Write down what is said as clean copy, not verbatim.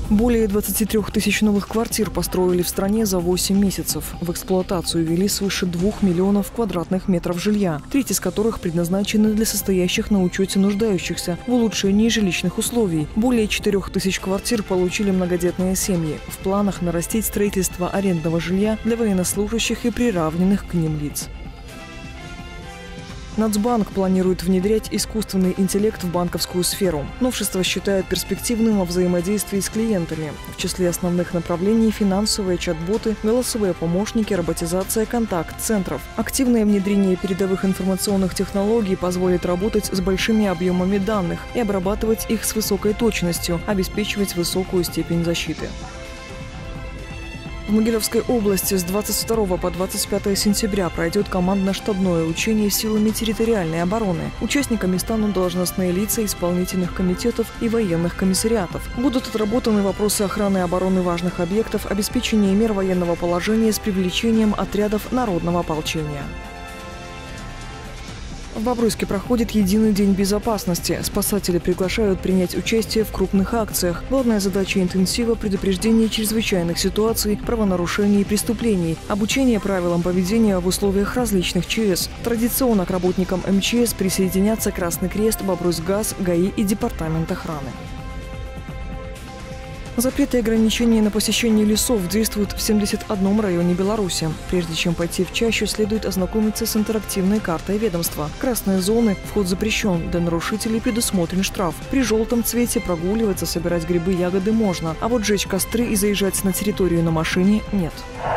Более 23 тысяч новых квартир построили в стране за 8 месяцев. В эксплуатацию ввели свыше 2 миллионов квадратных метров жилья, треть из которых предназначены для состоящих на учете нуждающихся в улучшении жилищных условий. Более 4 тысяч квартир получили многодетные семьи. В планах нарастить строительство арендного жилья для военнослужащих и приравненных к ним лиц. Нацбанк планирует внедрять искусственный интеллект в банковскую сферу. Новшество считают перспективным во взаимодействии с клиентами. В числе основных направлений – финансовые чат-боты, голосовые помощники, роботизация контакт-центров. Активное внедрение передовых информационных технологий позволит работать с большими объемами данных и обрабатывать их с высокой точностью, обеспечивать высокую степень защиты. В Могилевской области с 22 по 25 сентября пройдет командно-штабное учение силами территориальной обороны. Участниками станут должностные лица исполнительных комитетов и военных комиссариатов. Будут отработаны вопросы охраны и обороны важных объектов, обеспечения мер военного положения с привлечением отрядов народного ополчения. В Бобруйске проходит единый день безопасности. Спасатели приглашают принять участие в крупных акциях. Главная задача интенсива – предупреждение чрезвычайных ситуаций, правонарушений и преступлений, обучение правилам поведения в условиях различных ЧС. Традиционно к работникам МЧС присоединятся Красный Крест, Бобруйсгаз, ГАИ и Департамент охраны. Запреты и ограничения на посещение лесов действуют в 71 районе Беларуси. Прежде чем пойти в чащу, следует ознакомиться с интерактивной картой ведомства. Красные зоны – вход запрещен, для нарушителей предусмотрен штраф. При желтом цвете прогуливаться, собирать грибы, ягоды можно, а вот жечь костры и заезжать на территорию на машине – нет.